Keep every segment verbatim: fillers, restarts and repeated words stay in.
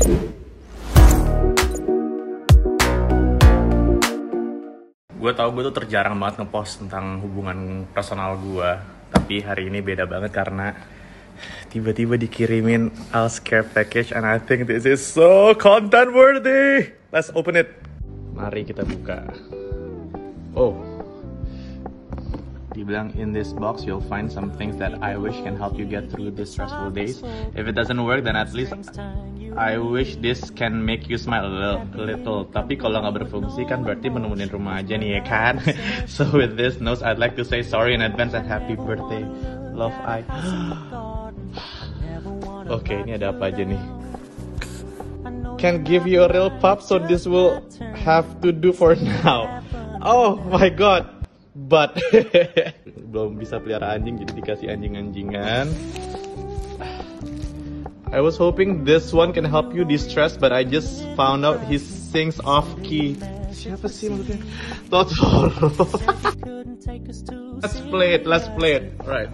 Gue tau gue tuh terjarang banget ngepost tentang hubungan personal gue, tapi hari ini beda banget karena tiba-tiba dikirimin Al's care package and I think this is so content worthy. Let's open it. Mari kita buka. Oh, dibilang in this box you'll find some things that I wish can help you get through these stressful days. If it doesn't work, then at least I wish this can make you smile a little. A little. Tapi kalau nggak berfungsi kan berarti menemuin rumah aja nih ya kan. So with this notes, I'd like to say sorry in advance and happy birthday, love I. Oke, okay, ini ada apa aja nih? Can give you a real pup, so this will have to do for now. Oh my god, but belum bisa pelihara anjing jadi dikasih anjing-anjingan. I was hoping this one can help you distress, but I just found out he sings off key. Siapa sih maksudnya? Totoro. Let's play it, let's play it. Alright.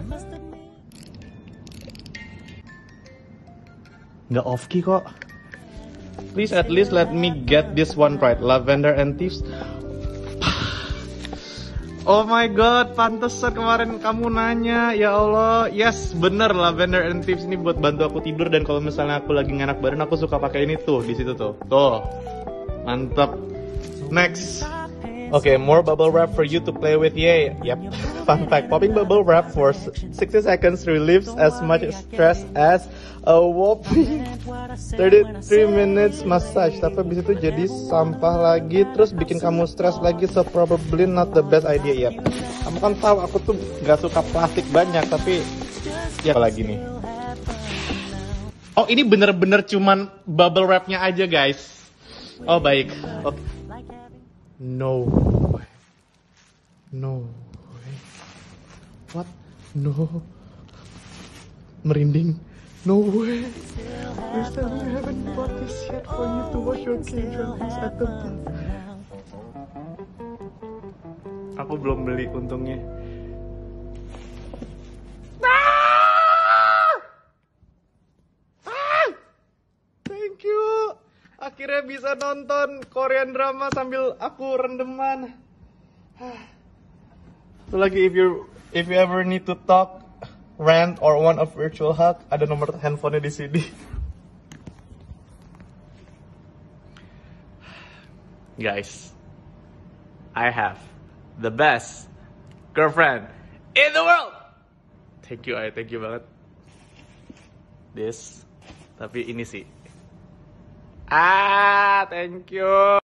Nggak off key kok. Please at least let me get this one right. Lavender and Thieves. Oh my god, pantesan kemarin kamu nanya, ya Allah. Yes, bener, Lavender and Thieves ini buat bantu aku tidur, dan kalau misalnya aku lagi ngenak badan aku suka pakai ini tuh, di situ tuh. Tuh. Mantap. Next. Okay, more bubble wrap for you to play with. Yay. Yep. Fun fact, popping bubble wrap for sixty seconds relieves as much stress as a whopping thirty-three minutes massage. Tapi abis itu jadi sampah lagi, terus bikin kamu stres lagi, so probably not the best idea. Yep. Kamu kan tahu aku tuh gak suka plastik banyak, tapi ya lagi nih. Oh, ini bener-bener cuman bubble wrapnya aja guys. Oh baik. Okay. No way. No way. What? No. Merinding. No way. Mister, we haven't bought this yet for you to watch your K-dramas at the bar. Aku belum beli untungnya. Ah! Ah! Thank you. Akhirnya bisa nonton Korean drama sambil aku rendeman. So lagi, if you if you ever need to talk, rant, or want a virtual hug, ada nomor handphonenya di sini. Guys, I have the best girlfriend in the world. Thank you, I thank you banget. This, tapi ini sih. Ah, thank you.